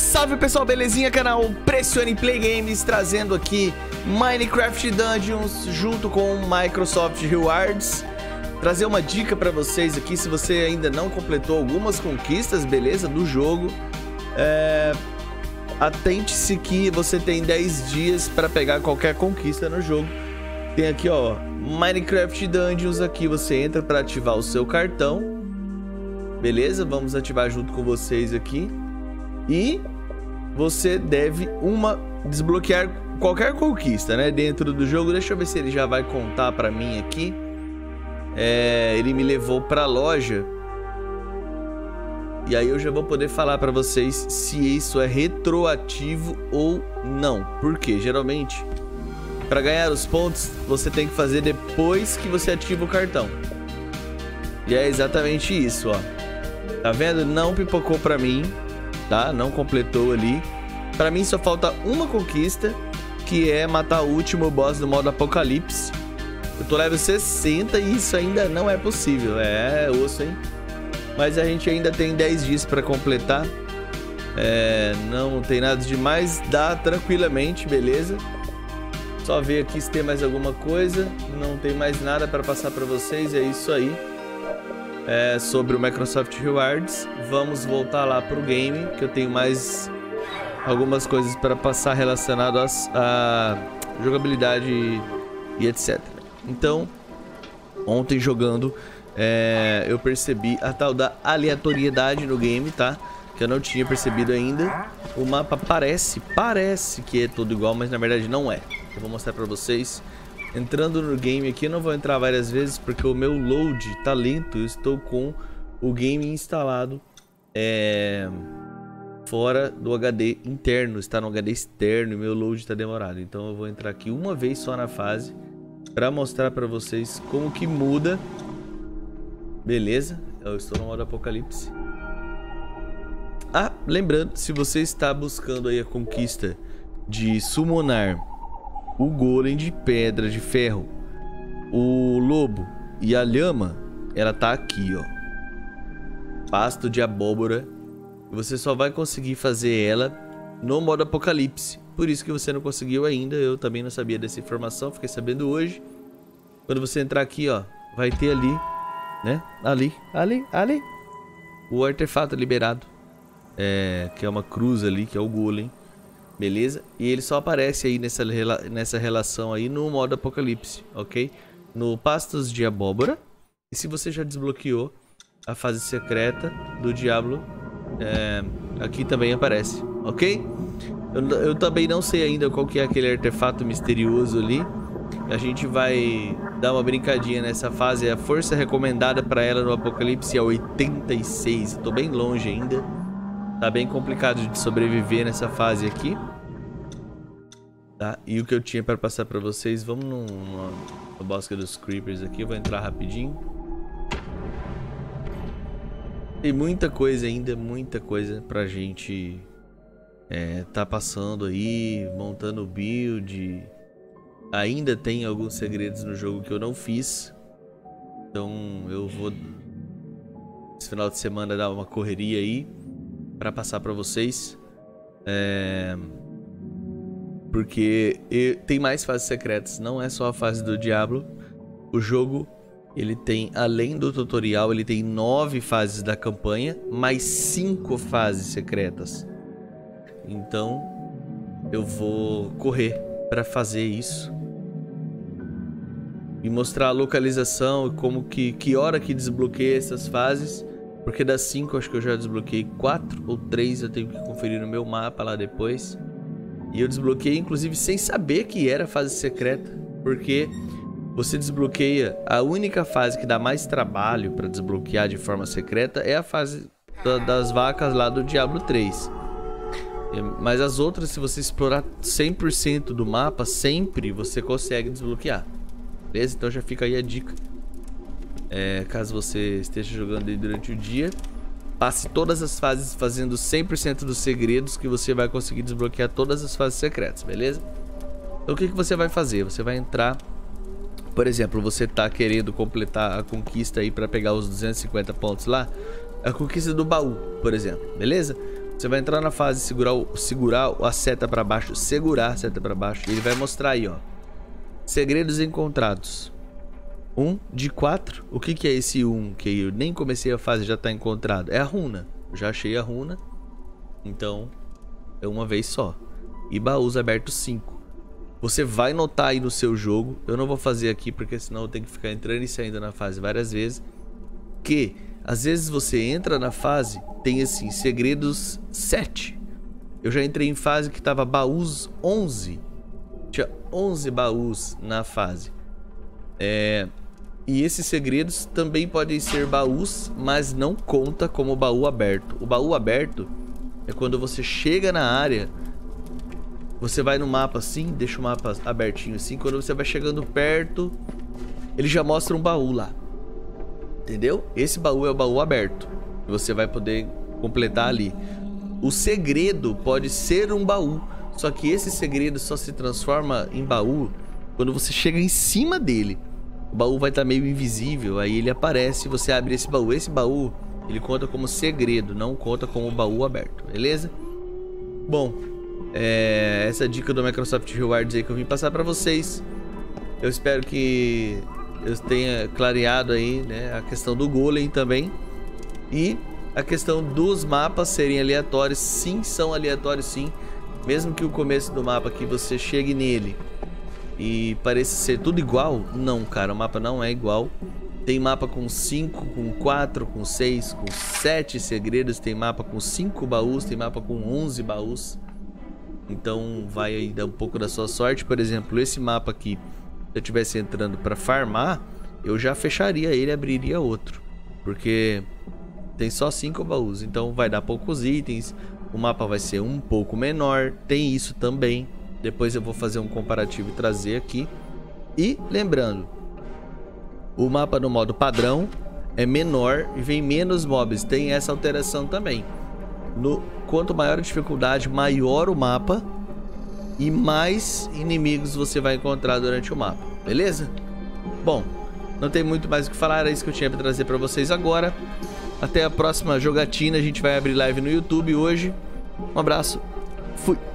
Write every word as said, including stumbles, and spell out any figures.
Salve pessoal, belezinha? Canal Pressione Play Games trazendo aqui Minecraft Dungeons junto com Microsoft Rewards. Trazer uma dica pra vocês aqui, se você ainda não completou algumas conquistas, beleza, do jogo, é... atente-se que você tem dez dias para pegar qualquer conquista no jogo. Tem aqui, ó, Minecraft Dungeons, aqui você entra para ativar o seu cartão. Beleza? Vamos ativar junto com vocês aqui. E você deve uma desbloquear qualquer conquista, né, dentro do jogo. Deixa eu ver se ele já vai contar para mim aqui. É, ele me levou para a loja. E aí eu já vou poder falar para vocês se isso é retroativo ou não. Porque geralmente, para ganhar os pontos, você tem que fazer depois que você ativa o cartão. E é exatamente isso, ó. Tá vendo? Não pipocou para mim, tá? Não completou ali. Para mim só falta uma conquista, que é matar o último boss do modo Apocalipse. Eu tô level sessenta e isso ainda não é possível. É osso, hein? Mas a gente ainda tem dez dias para completar. É, não tem nada demais. Dá tranquilamente, beleza? Só ver aqui se tem mais alguma coisa. Não tem mais nada para passar para vocês. É isso aí. É, sobre o Microsoft Rewards. Vamos voltar lá pro game, que eu tenho mais algumas coisas para passar relacionadas à jogabilidade e, e etcétera. Então, ontem jogando, é, eu percebi a tal da aleatoriedade no game, tá? Que eu não tinha percebido ainda. O mapa parece, parece que é todo igual, mas na verdade não é. Eu vou mostrar pra vocês. Entrando no game aqui, eu não vou entrar várias vezes porque o meu load tá lento. Eu estou com o game instalado é, fora do H D interno. Está no H D externo e meu load tá demorado. Então eu vou entrar aqui uma vez só na fase para mostrar pra vocês como que muda. Beleza? Eu estou no modo Apocalipse. Ah, lembrando, se você está buscando aí a conquista de summonar o golem de pedra de ferro, o lobo e a lhama, ela tá aqui, ó. Pasto de abóbora. Você só vai conseguir fazer ela no modo Apocalipse. Por isso que você não conseguiu ainda. Eu também não sabia dessa informação, fiquei sabendo hoje. Quando você entrar aqui, ó, vai ter ali, né? Ali, ali, ali, o artefato liberado. É, que é uma cruz ali, que é o golem. Beleza? E ele só aparece aí nessa, nessa relação aí no modo Apocalipse, ok? No Pastos de Abóbora. E se você já desbloqueou a fase secreta do Diablo, é, aqui também aparece, ok? Eu, eu também não sei ainda qual que é aquele artefato misterioso ali. A gente vai dar uma brincadinha nessa fase. A força recomendada para ela no Apocalipse é oitenta e seis. Eu tô bem longe ainda. Tá bem complicado de sobreviver nessa fase aqui. Tá? E o que eu tinha para passar para vocês, vamos numa, numa bosque dos Creepers aqui. Eu vou entrar rapidinho. Tem muita coisa ainda, muita coisa pra gente é, tá passando aí, montando build. Ainda tem alguns segredos no jogo que eu não fiz. Então eu vou esse final de semana dar uma correria aí para passar para vocês, é... porque tem mais fases secretas, não é só a fase do Diablo. O jogo, ele tem, além do tutorial, ele tem nove fases da campanha, mais cinco fases secretas. Então eu vou correr para fazer isso e mostrar a localização e como que, que hora que desbloqueia essas fases. Porque das cinco, acho que eu já desbloqueei quatro ou três. Eu tenho que conferir no meu mapa lá depois. E eu desbloqueei, inclusive, sem saber que era fase secreta. Porque você desbloqueia... A única fase que dá mais trabalho para desbloquear de forma secreta é a fase da, das vacas lá do Diablo três. Mas as outras, se você explorar cem por cento do mapa, sempre você consegue desbloquear. Beleza? Então já fica aí a dica. É, caso você esteja jogando aí durante o dia, passe todas as fases fazendo cem por cento dos segredos, que você vai conseguir desbloquear todas as fases secretas, beleza? Então o que, que você vai fazer? Você vai entrar, por exemplo, você tá querendo completar a conquista aí para pegar os duzentos e cinquenta pontos lá, a conquista do baú, por exemplo, beleza? Você vai entrar na fase, segurar, o, segurar a seta pra baixo, segurar a seta pra baixo. E ele vai mostrar aí, ó. Segredos encontrados. Um de quatro. O que que é esse um que eu nem comecei a fase já tá encontrado? É a runa. Eu já achei a runa. Então, é uma vez só. E baús abertos cinco. Você vai notar aí no seu jogo. Eu não vou fazer aqui porque senão eu tenho que ficar entrando e saindo na fase várias vezes. Que às vezes você entra na fase, tem assim, segredos sete. Eu já entrei em fase que tava baús onze. Tinha onze baús na fase. É... E esses segredos também podem ser baús, mas não conta como baú aberto. O baú aberto é quando você chega na área, você vai no mapa assim, deixa o mapa abertinho assim. Quando você vai chegando perto, ele já mostra um baú lá. Entendeu? Esse baú é o baú aberto. Você vai poder completar ali. O segredo pode ser um baú. Só que esse segredo só se transforma em baú quando você chega em cima dele. O baú vai estar meio invisível. Aí ele aparece e você abre esse baú. Esse baú, ele conta como segredo, não conta como baú aberto. Beleza? Bom, é, essa dica do Microsoft Rewards aí que eu vim passar pra vocês. Eu espero que eu tenha clareado aí, né, a questão do golem também. E a questão dos mapas serem aleatórios. Sim, são aleatórios sim. Mesmo que o começo do mapa que você chegue nele e pareça ser tudo igual. Não, cara, o mapa não é igual. Tem mapa com cinco, com quatro, com seis, com sete segredos. Tem mapa com cinco baús, tem mapa com onze baús. Então vai aí dar um pouco da sua sorte. Por exemplo, esse mapa aqui, se eu estivesse entrando para farmar, eu já fecharia ele e abriria outro, porque tem só cinco baús, então vai dar poucos itens. O mapa vai ser um pouco menor, tem isso também. Depois eu vou fazer um comparativo e trazer aqui. E lembrando, o mapa no modo padrão é menor e vem menos mobs. Tem essa alteração também. No, quanto maior a dificuldade, maior o mapa e mais inimigos você vai encontrar durante o mapa, beleza? Bom, não tem muito mais o que falar, é isso que eu tinha para trazer para vocês agora. Até a próxima jogatina, a gente vai abrir live no YouTube hoje. Um abraço, fui!